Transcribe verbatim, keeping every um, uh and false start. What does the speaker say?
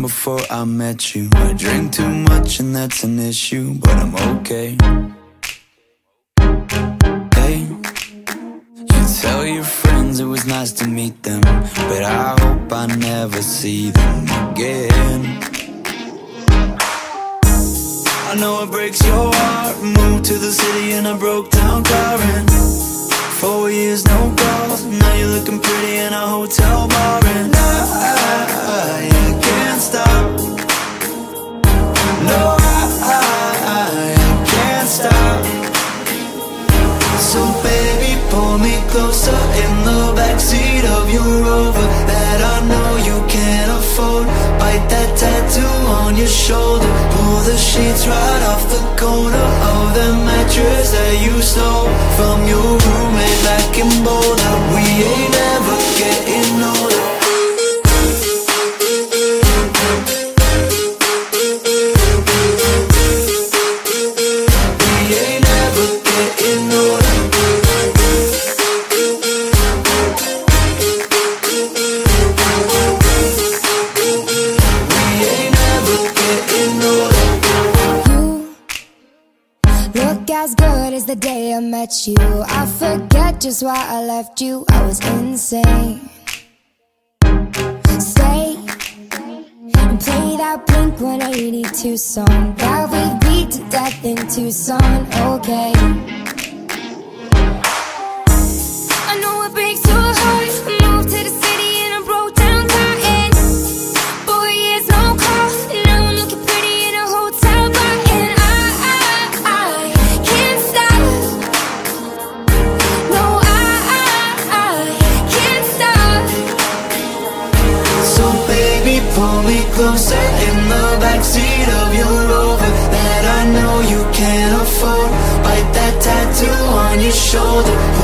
before I met you. I drink too much and that's an issue, but I'm okay. Hey, you tell your friends it was nice to meet them, but I hope I never see them again. I know it breaks your heart. Moved to the city in a broke down car, and four years no calls. Now you're looking pretty in a hotel bar, and I, I, I can't stop. No, I, I, I can't stop. So baby, pull me closer in the backseat of your Rover that I know you can't afford. Bite that tattoo on your shoulder. Pull the sheets right off the corner of the mattress that you stole from your roommate back in Boulder. We ain't ever getting older. We ain't ever getting older. As good as the day I met you, I forget just why I left you. I was insane. Stay and play that Blink one eighty-two song that we beat to death in Tucson. Okay, I know it breaks your heart. Moved to the city and I broke down crying. Four years no call. Now I'm looking pretty in a hotel bar, and I, I, I can't stop. No, I, I, I can't stop. So baby, pull me closer in the backseat of your Rover that I know you can't afford. Bite that tattoo on your shoulder.